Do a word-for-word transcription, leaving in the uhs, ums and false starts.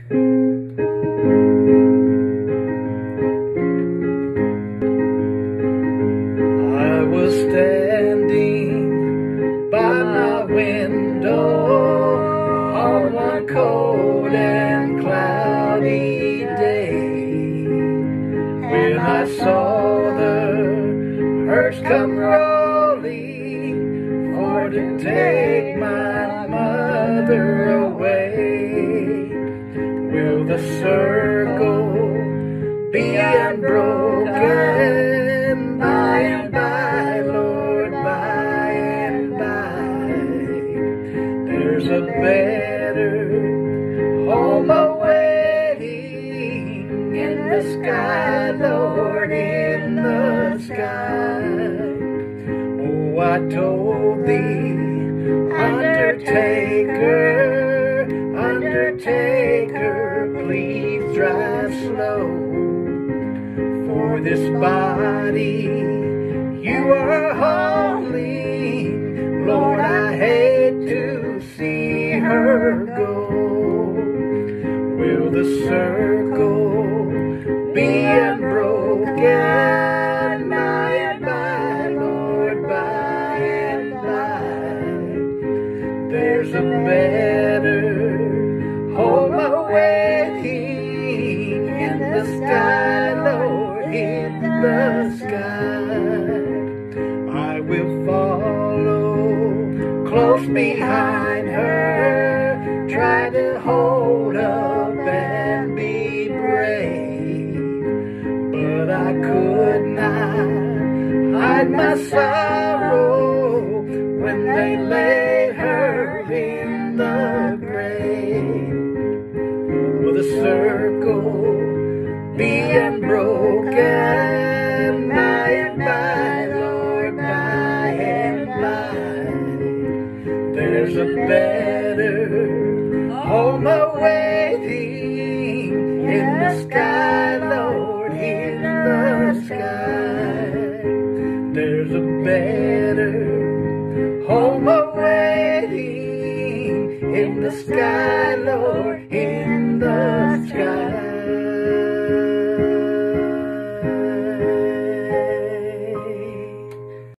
I was standing by my window on one cold and cloudy day when I saw the hearse come rolling for to take my mother away. Will the circle be unbroken by and by, Lord, by and by? There's a better home awaiting in the sky, Lord, in the sky. Oh, I told thee, Undertaker, Undertaker, please drive slow. For this body you are holding, Lord, I hate to see her go. Will the circle be unbroken by and by, Lord, by and by? There's a better home awaiting in the sky, Lord, in the sky. I will follow close behind her, try to hold up and be brave, but I could not hide my sorrow when they laid her in the grave. Will the circle be unbroken by and by, Lord, by and by? There's a better home awaiting in the sky, Lord, in the sky. There's a better home awaiting in the sky, Lord, in